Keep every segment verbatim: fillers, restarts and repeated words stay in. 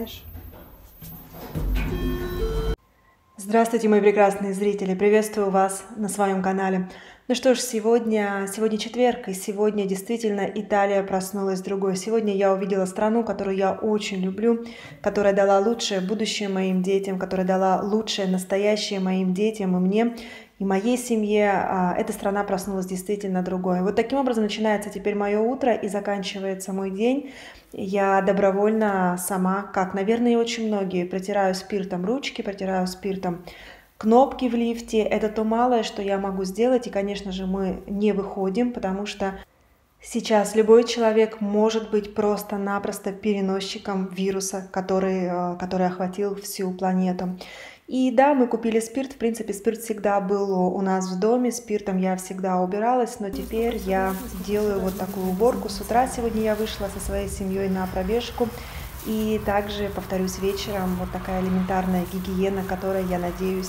знаешь. Здравствуйте, мои прекрасные зрители! Приветствую вас на своем канале. Ну что ж, сегодня, сегодня четверг, и сегодня действительно Италия проснулась другой. Сегодня я увидела страну, которую я очень люблю, которая дала лучшее будущее моим детям, которая дала лучшее настоящее моим детям и мне, и моей семье. Эта страна проснулась действительно другой. Вот таким образом начинается теперь мое утро и заканчивается мой день. Я добровольно сама, как, наверное, и очень многие, протираю спиртом ручки, протираю спиртом кнопки в лифте. Это то малое, что я могу сделать. И, конечно же, мы не выходим, потому что сейчас любой человек может быть просто-напросто переносчиком вируса, который, который охватил всю планету. И да, мы купили спирт. В принципе, спирт всегда был у нас в доме. Спиртом я всегда убиралась, но теперь я делаю вот такую уборку. С утра сегодня я вышла со своей семьей на пробежку. И также, повторюсь, вечером вот такая элементарная гигиена, которая, я надеюсь,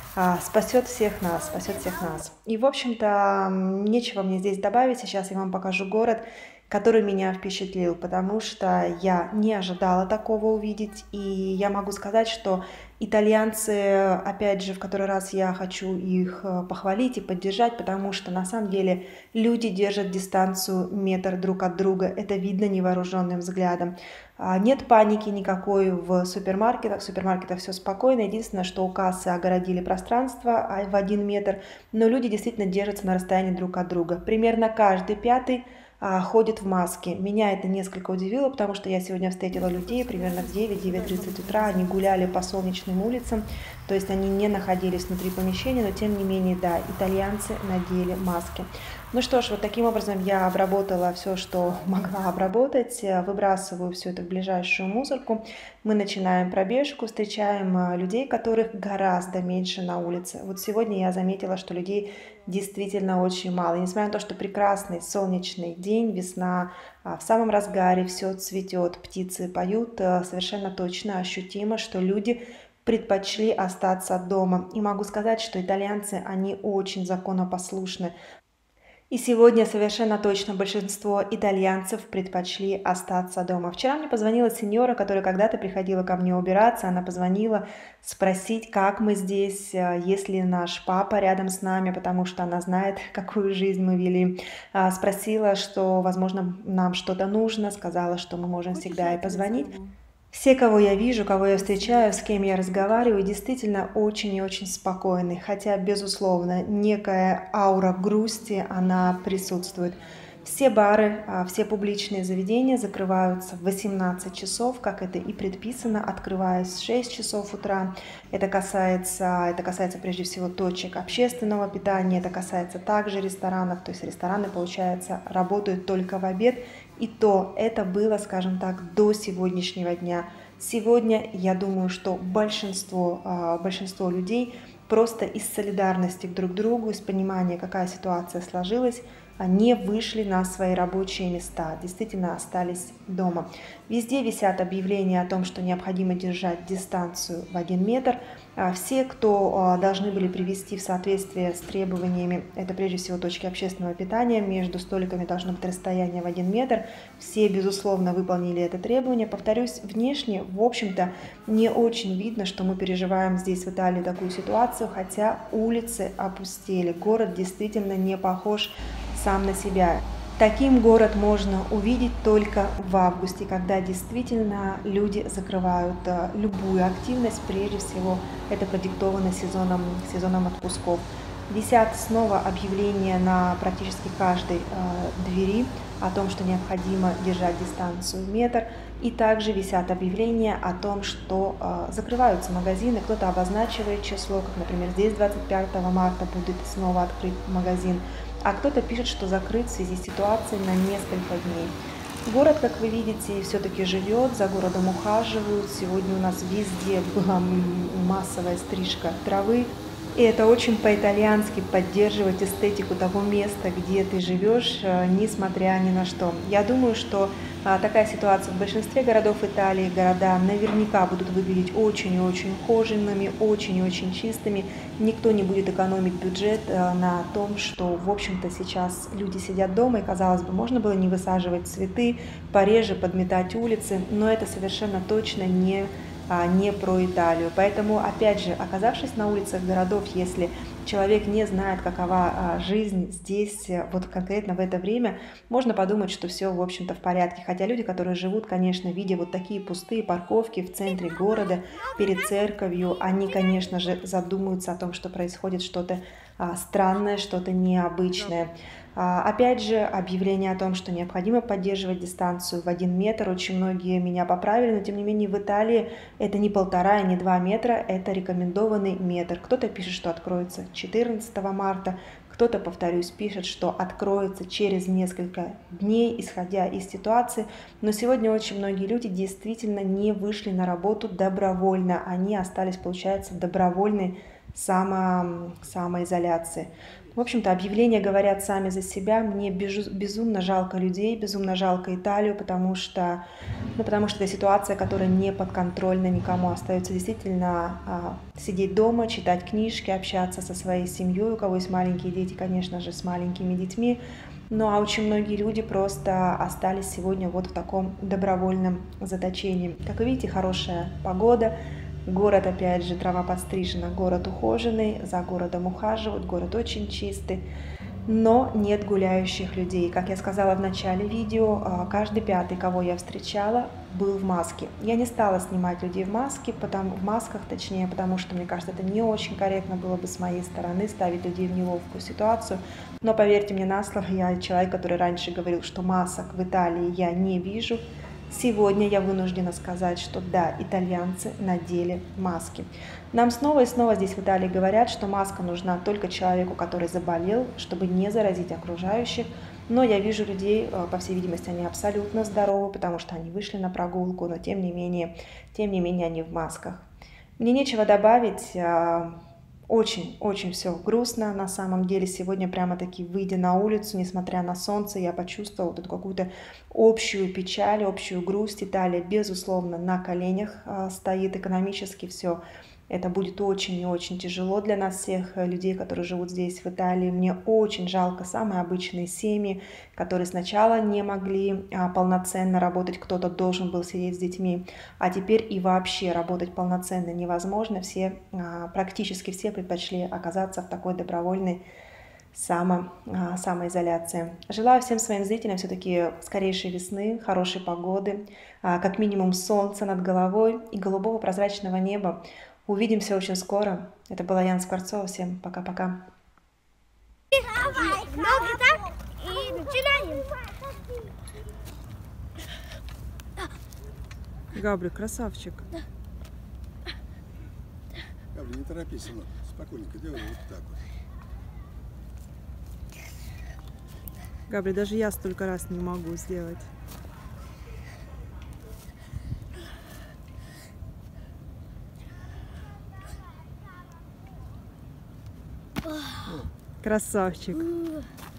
спасет всех нас, спасет всех нас. И, в общем-то, нечего мне здесь добавить. Сейчас я вам покажу город, который меня впечатлил, потому что я не ожидала такого увидеть. И я могу сказать, что итальянцы, опять же, в который раз я хочу их похвалить и поддержать, потому что на самом деле люди держат дистанцию метр друг от друга. Это видно невооруженным взглядом. Нет паники никакой в супермаркетах. В супермаркетах все спокойно. Единственное, что у кассы огородили пространство в один метр, но люди действительно держатся на расстоянии друг от друга. Примерно каждый пятый ходит в маске. Меня это несколько удивило, потому что я сегодня встретила людей примерно в девять-девять тридцать утра. Они гуляли по солнечным улицам, то есть они не находились внутри помещения, но тем не менее, да, итальянцы надели маски. Ну что ж, вот таким образом я обработала все, что могла обработать, выбрасываю все это в ближайшую мусорку. Мы начинаем пробежку, встречаем людей, которых гораздо меньше на улице. Вот сегодня я заметила, что людей действительно очень мало. И несмотря на то, что прекрасный солнечный день, весна в самом разгаре, все цветет, птицы поют, совершенно точно ощутимо, что люди предпочли остаться дома. И могу сказать, что итальянцы, они очень законопослушны. И сегодня совершенно точно большинство итальянцев предпочли остаться дома. Вчера мне позвонила сеньора, которая когда-то приходила ко мне убираться. Она позвонила спросить, как мы здесь, есть ли наш папа рядом с нами, потому что она знает, какую жизнь мы вели. Спросила, что, возможно, нам что-то нужно, сказала, что мы можем всегда и позвонить. Все, кого я вижу, кого я встречаю, с кем я разговариваю, действительно очень и очень спокойны. Хотя, безусловно, некая аура грусти, она присутствует. Все бары, все публичные заведения закрываются в восемнадцать часов, как это и предписано, открываясь в шесть часов утра. Это касается, это касается прежде всего точек общественного питания, это касается также ресторанов, то есть рестораны, получается, работают только в обед. И то это было, скажем так, до сегодняшнего дня. Сегодня, я думаю, что большинство, большинство людей просто из солидарности друг к другу, из понимания, какая ситуация сложилась, не вышли на свои рабочие места, действительно остались дома. Везде висят объявления о том, что необходимо держать дистанцию в один метр. Все, кто должны были привести в соответствие с требованиями, это прежде всего точки общественного питания, между столиками должно быть расстояние в один метр. Все, безусловно, выполнили это требование. Повторюсь, внешне, в общем-то, не очень видно, что мы переживаем здесь в Италии такую ситуацию, хотя улицы опустели. Город действительно не похож сам на себя. Таким город можно увидеть только в августе, когда действительно люди закрывают любую активность. Прежде всего, это продиктовано сезоном, сезоном отпусков. Висят снова объявления на практически каждой э, двери о том, что необходимо держать дистанцию метр. И также висят объявления о том, что э, закрываются магазины. Кто-то обозначивает число, как, например, здесь двадцать пятого марта будет снова открыт магазин. А кто-то пишет, что закрыт в связи с ситуацией на несколько дней. Город, как вы видите, все-таки живет, за городом ухаживают. Сегодня у нас везде была массовая стрижка травы. И это очень по-итальянски поддерживать эстетику того места, где ты живешь, несмотря ни на что. Я думаю, что А, такая ситуация в большинстве городов Италии. Города наверняка будут выглядеть очень и очень ухоженными, очень и очень чистыми. Никто не будет экономить бюджет а, на том, что, в общем-то, сейчас люди сидят дома, и, казалось бы, можно было не высаживать цветы, пореже подметать улицы, но это совершенно точно не, а, не про Италию. Поэтому, опять же, оказавшись на улицах городов, если человек не знает, какова а, жизнь здесь, вот конкретно в это время, можно подумать, что все, в общем-то, в порядке. Хотя люди, которые живут, конечно, видя вот такие пустые парковки в центре города, перед церковью, они, конечно же, задумаются о том, что происходит что-то а, странное, что-то необычное. А, опять же, объявление о том, что необходимо поддерживать дистанцию в один метр. Очень многие меня поправили, но тем не менее в Италии это не полтора и не два метра, это рекомендованный метр. Кто-то пишет, что откроется четырнадцатого марта, кто-то, повторюсь, пишет, что откроется через несколько дней, исходя из ситуации. Но сегодня очень многие люди действительно не вышли на работу добровольно. Они остались, получается, в добровольной само, самоизоляции. В общем-то, объявления говорят сами за себя. Мне безумно жалко людей, безумно жалко Италию, потому что, ну, потому что это ситуация, которая не подконтрольна никому. Остается действительно а, сидеть дома, читать книжки, общаться со своей семьей. У кого есть маленькие дети, конечно же, с маленькими детьми. Ну а очень многие люди просто остались сегодня вот в таком добровольном заточении. Как вы видите, хорошая погода. Город, опять же, трава подстрижена, город ухоженный, за городом ухаживают, город очень чистый, но нет гуляющих людей. Как я сказала в начале видео, каждый пятый, кого я встречала, был в маске. Я не стала снимать людей в маске, потому, в масках, точнее, потому что, мне кажется, это не очень корректно было бы с моей стороны ставить людей в неловкую ситуацию. Но поверьте мне на слово, я человек, который раньше говорил, что масок в Италии я не вижу. Сегодня я вынуждена сказать, что да, итальянцы надели маски. Нам снова и снова здесь в Италии говорят, что маска нужна только человеку, который заболел, чтобы не заразить окружающих. Но я вижу людей, по всей видимости, они абсолютно здоровы, потому что они вышли на прогулку, но тем не менее, тем не менее они в масках. Мне нечего добавить. Очень-очень все грустно на самом деле. Сегодня прямо-таки, выйдя на улицу, несмотря на солнце, я почувствовала вот эту какую-то общую печаль, общую грусть. Италия, безусловно, на коленях стоит экономически, все. Это будет очень и очень тяжело для нас всех, людей, которые живут здесь, в Италии. Мне очень жалко самые обычные семьи, которые сначала не могли а, полноценно работать, кто-то должен был сидеть с детьми, а теперь и вообще работать полноценно невозможно. Все, а, практически все предпочли оказаться в такой добровольной само, а, самоизоляции. Желаю всем своим зрителям все-таки скорейшей весны, хорошей погоды, а, как минимум солнца над головой и голубого прозрачного неба. Увидимся очень скоро. Это была Яна Скворцова. Всем пока-пока. Ноги так и начинаем. Габри, красавчик. Габри, не торопись, сынок. Спокойненько делай вот так вот. Габри, даже я столько раз не могу сделать. Красавчик.